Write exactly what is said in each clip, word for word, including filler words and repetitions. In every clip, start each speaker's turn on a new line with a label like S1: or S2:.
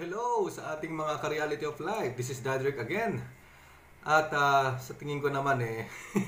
S1: hello sa ating mga ka-reality of life. This is Dadrick again. At uh, sa tingin ko naman eh,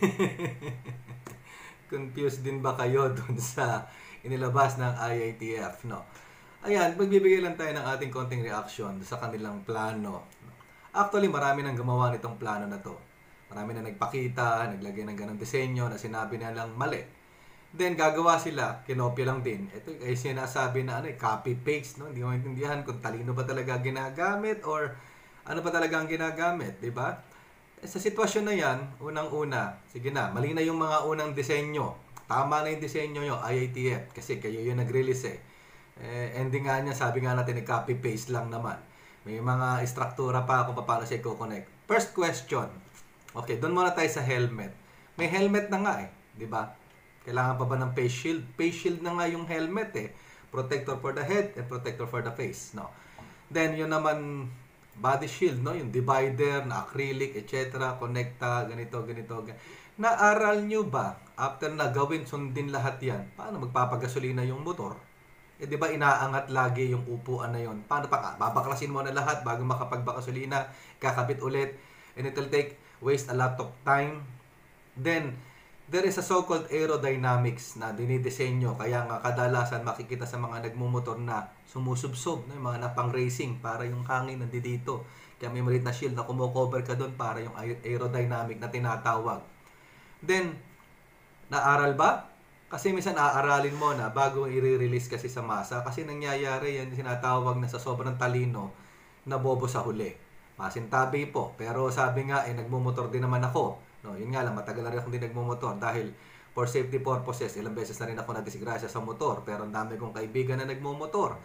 S1: confused din ba kayo dun sa inilabas ng I A T F, no? Ayan, magbibigay lang tayo ng ating konting reaction sa kanilang plano. Actually, marami nang gumawa nitong plano na to. Marami na nagpakita, naglagay ng ganong disenyo na sinabi nilang mali. Then, gagawa sila, kinopya lang din. Ito ay sinasabi na ano, eh, copy-paste, no? Hindi ko maintindihan kung talino ba talaga ginagamit or ano ba talaga ang ginagamit, di ba? Eh, sa sitwasyon na yan, unang-una, sige na, mali na yung mga unang disenyo. Tama na yung disenyo nyo, I A T F, kasi kayo yung nag-release eh. eh ending nga niya, sabi nga natin, eh, copy-paste lang naman. May mga istruktura pa kung paano siya i-connect. First question, okay, doon muna tayo sa helmet. May helmet na nga eh, di ba? Kailangan pa ba ng face shield? Face shield na nga yung helmet eh. Protector for the head and protector for the face, no? Then, yun naman, body shield, no? Yung divider, na acrylic, et cetera. Connecta, ganito, ganito, ganito. Naaral nyo ba, after na gawin, sundin lahat yan, paano magpapagasolina yung motor? Eh, di ba inaangat lagi yung upuan na yun? Paano pa? Babaklasin mo na lahat bago makapagbakasolina, kakabit ulit, and it will take, waste a lot of time. Then, there is a so-called aerodynamics na dinidisenyo. Kaya nga kadalasan makikita sa mga nagmumotor na sumusubsob, no? Yung mga napang-racing para yung hangin nandito. Kaya may maliit na shield na kumukover ka doon para yung aerodynamic na tinatawag. Then, naaral ba? Kasi minsan aaralin mo na bago i-release kasi sa masa. Kasi nangyayari yan, sinatawag na sa sobrang talino na bobo sa huli. Masintabi po. Pero sabi nga, eh, nagmumotor din naman ako. No, yun nga lang, matagal na rin akong hindi nagmumotor dahil for safety purposes, ilang beses na rin ako nadisgrasya sa motor. Pero ang dami kong kaibigan na nagmumotor.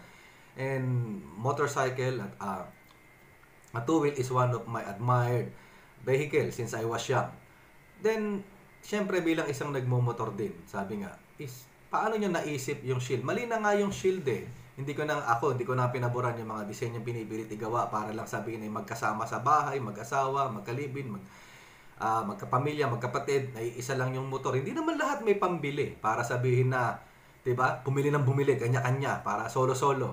S1: And motorcycle at uh, a two-wheel is one of my admired vehicle since I was young. Then, syempre bilang isang nagmumotor din, sabi nga, is paano nyo naisip yung shield? Mali na nga yung shield eh. Hindi ko nang ako, hindi ko na pinaboran yung mga disenyong pinipilit igawa para lang sabihin ay magkasama sa bahay, mag-asawa, magkalibin, mag Uh, magkapamilya, magkapatid, ay isa lang yung motor. Hindi naman lahat may pambili para sabihin na, 'di ba? Bumili ng bumili, kanya-kanya para solo-solo.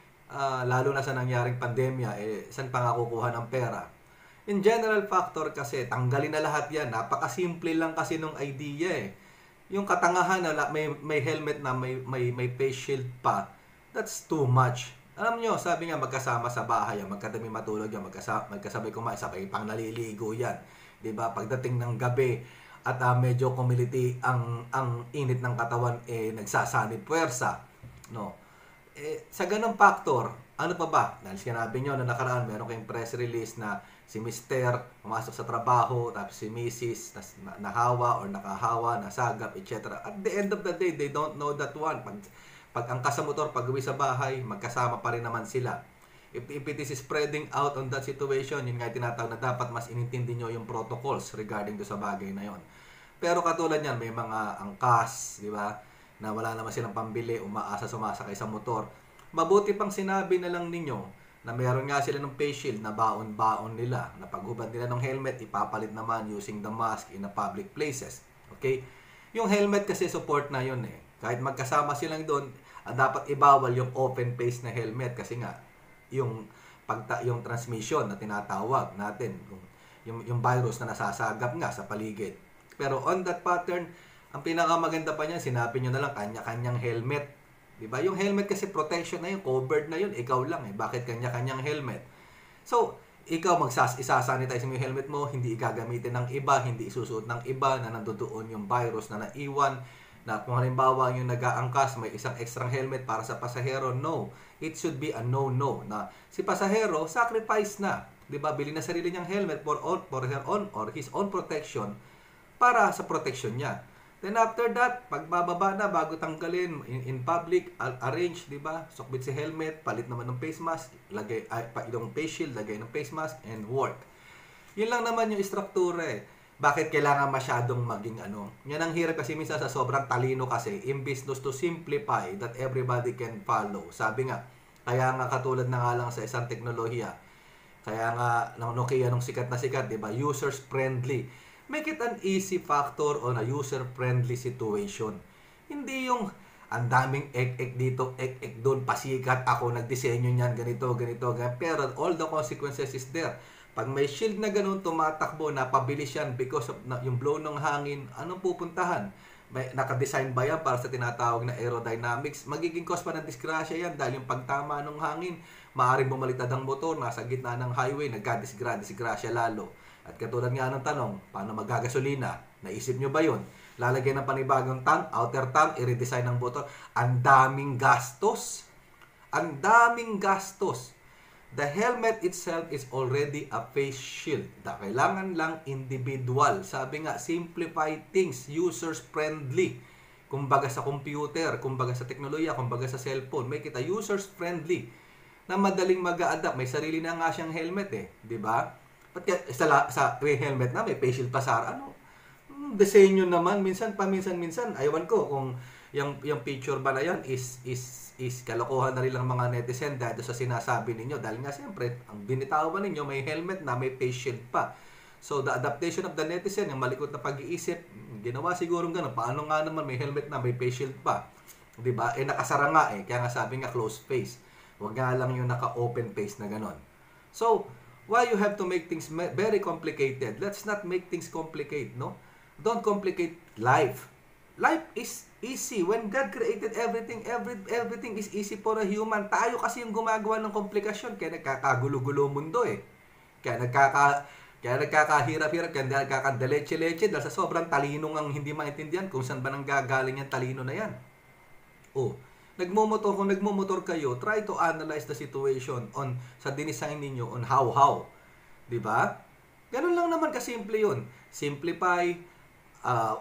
S1: Uh, lalo na sa nangyaring pandemya, eh saan pa nga kukuha ng pera? In general factor kasi tanggalin na lahat 'yan. Napakasimple lang kasi nung idea eh. Yung katangahan na may may helmet na may may may face shield pa. That's too much. Alam nyo, sabi nga magkasama sa bahay, magkatabi matulog yan, magkasabay, magkasabay kumain, sabay pang naliligo yan. Diba? Pagdating ng gabi at uh, medyo kumiliti ang ang init ng katawan eh nagsasanib puwersa, no. Eh sa ganung factor, ano pa ba? Dahil sinabi niyo na nakaraan meron kayong press release na si Mister pumasok sa trabaho, tapos si Missus nas, na, nahawa or nakahawa, nasagap, et cetera. At the end of the day, they don't know that one. Pag, pag angkas sa motor, pag uwi sa bahay, magkasama pa rin naman sila. If, if it is spreading out on that situation, yun nga tinatawag na dapat mas inintindi nyo yung protocols regarding do sa bagay na yon. Pero katulad yan, may mga angkas, di ba, na wala naman silang pambili, umaasa sumasakay sa motor. Mabuti pang sinabi na lang ninyo na meron nga sila ng face shield na baon-baon nila, na paghubad nila ng helmet, ipapalit naman using the mask in the public places. Okay? Yung helmet kasi support na yun eh. Kahit magkasama silang doon, dapat ibawal yung open face na helmet kasi nga, yung pagta yung transmission na tinatawag natin, yung, yung yung virus na nasasagap nga sa paligid. Pero on that pattern, ang pinakamaganda pa niyan, sinabi niyo na lang kanya-kanyang helmet. 'Di ba? Yung helmet kasi protection na yun, covered na yun, ikaw lang eh. Bakit kanya-kanyang helmet? So, ikaw magsas isasanitize mo yung helmet mo, hindi igagamitin ng iba, hindi isusuot ng iba na nandoon yung virus na naiwan. Na kung halimbawa yung nag-aangkas, may isang extra helmet para sa pasahero, no. It should be a no-no. Na si pasahero, sacrifice na. Diba? Bili na sarili niyang helmet for, all, for her own or his own protection para sa protection niya. Then after that, pagbababa na, bago tanggalin, in, in public, arrange, diba? Sukbit si helmet, palit naman ng face mask, lagay, ay, pa, yung face shield, lagay ng face mask, and work. Yun lang naman yung istruktura eh. Bakit kailangan masyadong maging ano? Yan ang hirap kasi minsan sa sobrang talino kasi, imbis to simplify that everybody can follow. Sabi nga, kaya nga katulad na nga lang sa isang teknolohiya, kaya nga ng Nokia nung sikat na sikat, di ba? Users friendly. Make it an easy factor on a user friendly situation. Hindi yung ang daming ek-ek dito, ek-ek doon, pasikat ako, nagdisenyo niyan, ganito, ganito, ganito. Pero all the consequences is there. Pag may shield na ganun, tumatakbo, napabilis yan because of na, yung blow ng hangin, anong pupuntahan? May, nakadesign ba yan para sa tinatawag na aerodynamics? Magiging cause pa ng disgrasya yan dahil yung pagtama ng hangin, maaaring bumalitad ang motor, nasa gitna ng highway, nagka-disgrasya lalo. At katulad nga ng tanong, paano magagasolina? Naisip nyo ba yun? Lalagyan ng panibagong tank, outer tank, i-redesign ng motor. Ang daming gastos. Ang daming gastos. The helmet itself is already a face shield. Da, kailangan lang individual. Sabi nga, simplify things, users-friendly. Kumbaga sa computer, kumbaga sa teknolohiya, kumbaga sa cellphone. May kita users-friendly na madaling mag-a-adapt. May sarili na nga siyang helmet eh. Di ba? But sa, sa may helmet na, may face shield pa sa ano? Disenyo naman. Minsan, paminsan-minsan. Ayawan ko kung yung, yung picture ba na yan is, is is kalokohan na rin lang mga netizen dahil sa sinasabi ninyo. Dahil nga siyempre, ang binitawan ninyo, may helmet na, may face shield pa. So, the adaptation of the netizen, yung malikot na pag-iisip, ginawa siguro gano'n. Paano nga naman may helmet na, may face shield pa? Diba? Eh, nakasara nga eh. Kaya nga sabi nga, closed face. Huwag nga lang yung naka-open face na gano'n. So, why you have to make things very complicated? Let's not make things complicate, no? Don't complicate life. Life is easy. When God created everything, every, everything is easy for a human. Tayo kasi yung gumagawa ng komplikasyon. Kaya nagkakagulo-gulo mundo eh. Kaya nagkaka... Kaya nagkakahirap-hirap, kaya nagkakadaleche-leche dahil sa sobrang talino ang hindi maintindihan kung saan ba nanggagaling yung talino na yan. Oh, nagmumotor, kung nagmumotor kayo, try to analyze the situation on sa dinesign ninyo on how-how. Diba? Ganun lang naman kasimple yun. Simplify, uh,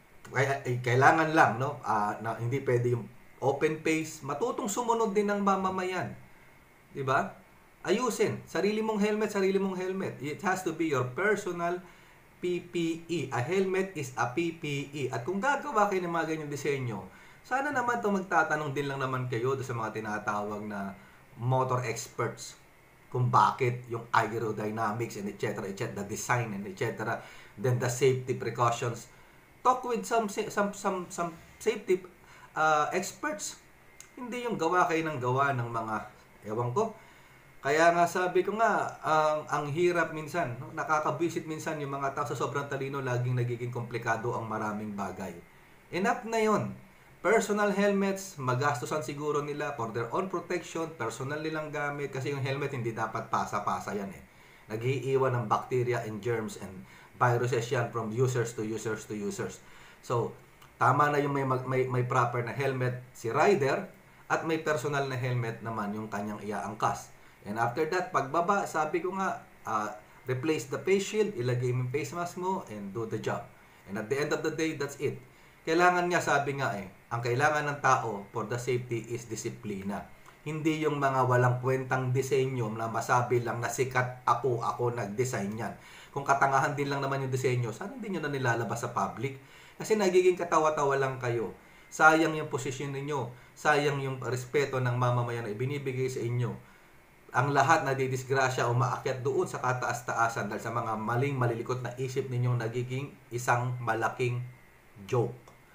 S1: kailangan lang, no? Uh, na hindi pwede yung open face, matutong sumunod din ng mamamayan. Diba? Ayusin. Sarili mong helmet, sarili mong helmet. It has to be your personal P P E. A helmet is a P P E. At kung gagawa kayo ng mga ganyang disenyo, sana naman ito magtatanong din lang naman kayo sa mga tinatawag na motor experts kung bakit yung aerodynamics and et cetera, et cetera, the design and et cetera, then the safety precautions. Talk with some some some some safety uh, experts. Hindi yung gawa kayo ng gawa ng mga ewan ko. Kaya nga sabi ko nga, ang, ang hirap minsan, no? Nakakabisit minsan yung mga tao sa sobrang talino, laging nagiging komplikado ang maraming bagay. Enough na yon. Personal helmets, magastusan siguro nila for their own protection, personal nilang gamit, kasi yung helmet hindi dapat pasa-pasa yan eh. Nag-iiwan ng bacteria and germs and viruses yan from users to users to users. So, tama na yung may, may, may proper na helmet si rider, at may personal na helmet naman yung kanyang iaangkas. And after that, pagbaba, sabi ko nga, uh, replace the face shield, ilagay mo yung face mask mo, and do the job. And at the end of the day, that's it. Kailangan nga, sabi nga eh, ang kailangan ng tao for the safety is disiplina. Hindi yung mga walang kwentang disenyo na masabi lang na sikat ako, ako nag-design yan. Kung katangahan din lang naman yung disenyo, sana hindi nyo na nilalabas sa public. Kasi nagiging katawa-tawa lang kayo. Sayang yung posisyon ninyo. Sayang yung respeto ng mamamayan na ibinibigay sa inyo. Ang lahat na didisgrasya o maakyat doon sa kataas-taasan dahil sa mga maling malilikot na isip ninyong nagiging isang malaking joke.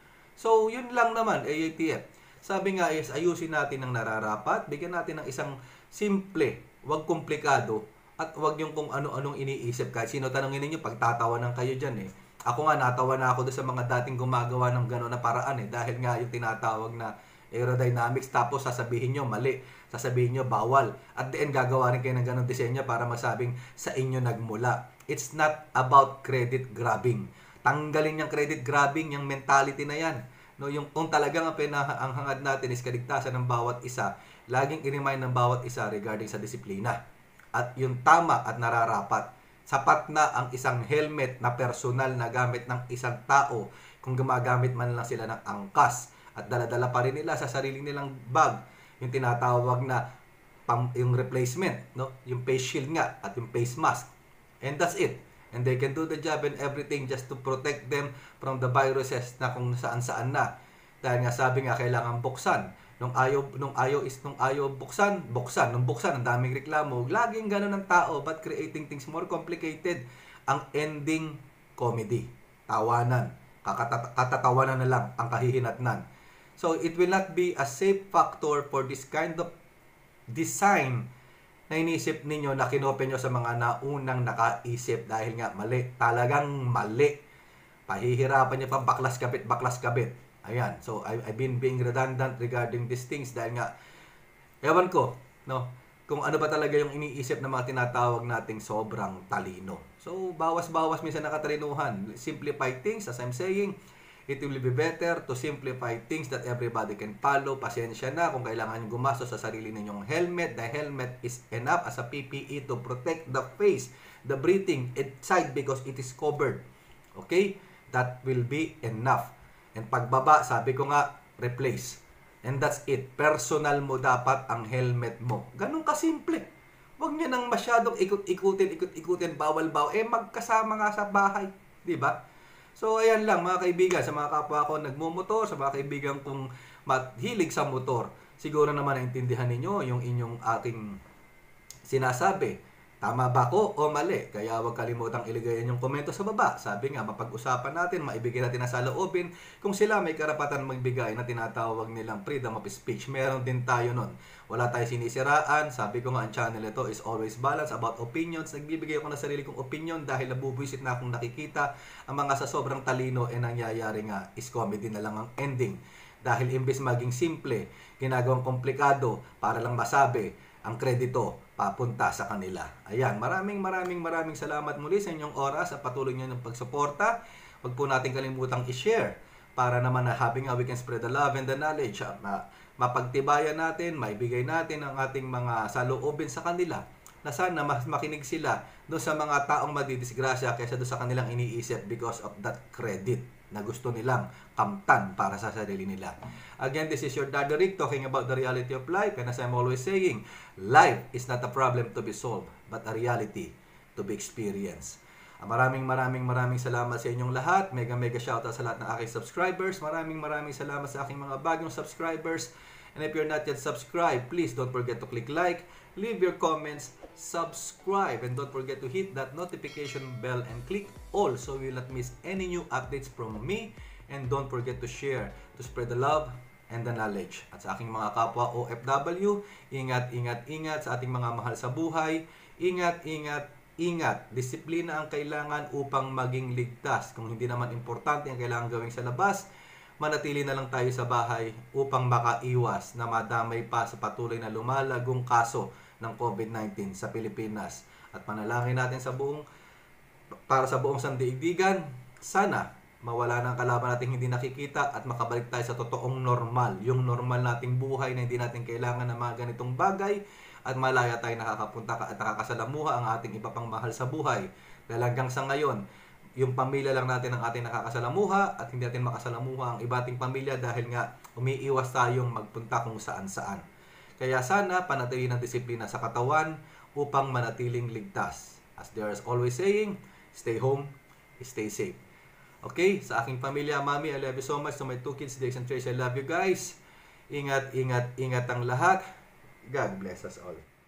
S1: So, yun lang naman, A A T F. Sabi nga is, ayusin natin ang nararapat, bigyan natin ng isang simple, wag komplikado, at wag yung kung ano-anong iniisip. Kahit sino tanongin ninyo, pagtatawanan kayo dyan eh. Ako nga, natawa na ako doon sa mga dating gumagawa ng gano'n na paraan eh. Dahil nga yung tinatawag na aerodynamics, tapos sasabihin nyo mali, sasabihin nyo bawal. At the end, gagawa rin kayo ng ganong disenyo para masabing sa inyo nagmula. It's not about credit grabbing. Tanggalin yung credit grabbing, yung mentality na yan. No, yung kung talagang ang, pinaha, ang hangad natin is kaligtasan ng bawat isa, laging i-remind ng bawat isa regarding sa disiplina. At yung tama at nararapat. Sapat na ang isang helmet na personal na gamit ng isang tao kung gumagamit man lang sila ng angkas. At dala-dala pa rin nila sa sarili nilang bag yung tinatawag na pam, yung replacement, no? Yung face shield nga at yung face mask. And that's it. And they can do the job and everything just to protect them from the viruses na kung saan-saan na. Dahil nga sabi nga kailangan buksan. Nung ayaw, nung ayaw is nung ayaw buksan, buksan. Nung buksan, ang daming reklamo. Laging ganun ng tao, but creating things more complicated. Ang ending, comedy. Tawanan. Kakatatawanan na lang ang kahihinatnan. So, it will not be a safe factor for this kind of design na inisip ninyo na kinope nyo sa mga naunang nakaisip dahil nga mali. Talagang mali. Pahihirapan nyo pa baklas kabit, baklas kabit. Ayan. So, I, I've been being redundant regarding these things dahil nga, ewan ko, no? Kung ano ba talaga yung iniisip ng mga tinatawag nating sobrang talino. So, bawas-bawas minsan nakatalinuhan. Simplify things, as I'm saying, it will be better to simplify things that everybody can follow. Pasensya na kung kailangan nyo gumastos sa sarili ninyong helmet. The helmet is enough as a P P E to protect the face, the breathing inside because it is covered. Okay? That will be enough. And pagbaba, sabi ko nga, replace. And that's it. Personal mo dapat ang helmet mo. Ganun kasimple. Huwag nyo nang masyadong ikot-ikutin, ikot-ikutin, bawal-bawal. Eh, magkasama nga sa bahay. Diba? So, ayan lang mga kaibigan, sa mga kapwa ko nagmumotor, sa mga kaibigan kong mahilig sa motor, siguro naman naintindihan ninyo yung inyong aking sinasabi. Tama ba ko o mali? Kaya huwag kalimutang iligay yung komento sa baba. Sabi nga, mapag-usapan natin, maibigay natin na saloobin kung sila may karapatan magbigay na tinatawag nilang freedom of speech. Meron din tayo nun. Wala tayo sinisiraan. Sabi ko nga, ang channel ito is always balance about opinions. Nagbibigay ako ng sarili kong opinion dahil nabubuisit na akong nakikita ang mga sa sobrang talino e nangyayari nga is comedy na lang ang ending. Dahil imbes maging simple, ginagawang komplikado para lang masabi ang kredito papunta sa kanila. Ayan, maraming maraming maraming salamat muli sa inyong oras at patuloy niyo ng pagsuporta. Huwag po natin kalimutang i-share para naman na having a we can spread the love and the knowledge. Ma mapagtibayan natin, maibigay natin ang ating mga saloobin sa kanila na sana mas makinig sila doon sa mga taong madidisgrasya kaysa doon sa kanilang iniisip because of that credit na gusto nilang kamtan para sa sarili nila. Again, this is your Daddy Rick talking about the reality of life, and as I'm always saying, life is not a problem to be solved, but a reality to be experienced. Maraming maraming maraming salamat sa inyong lahat. Mega mega shoutout sa lahat ng aking subscribers. Maraming maraming salamat sa aking mga bagong subscribers. And if you're not yet subscribed, please don't forget to click like, leave your comments, subscribe, and don't forget to hit that notification bell and click all so you will not miss any new updates from me. And don't forget to share to spread the love and the knowledge. At sa aking mga kapwa O F W, ingat, ingat, ingat sa ating mga mahal sa buhay. Ingat, ingat, ingat. Disiplina ang kailangan upang maging ligtas. Kung hindi naman importante ang kailangan gawin sa labas, manatili na lang tayo sa bahay upang makaiwas na madamay pa sa patuloy na lumalagong kaso ng COVID nineteen sa Pilipinas. At panalangin natin sa buong, para sa buong sandaigdigan, sana mawala ng kalaban nating hindi nakikita at makabalik tayo sa totoong normal. Yung normal nating buhay na hindi natin kailangan ng mga ganitong bagay at malaya tayo nakakapunta at nakakasalamuha ang ating iba pang mahal sa buhay. Dahil hanggang sa ngayon, yung pamilya lang natin ang ating nakakasalamuha at hindi natin makasalamuha ang iba ating pamilya dahil nga umiiwas tayong magpunta kung saan-saan. Kaya sana panatilihin ang disiplina sa katawan upang manatiling ligtas. As there is always saying, stay home, stay safe. Okay, sa aking pamilya, Mami, I love you so much. To my two kids, Dex and Trace, I love you guys. Ingat, ingat, ingat ang lahat. God bless us all.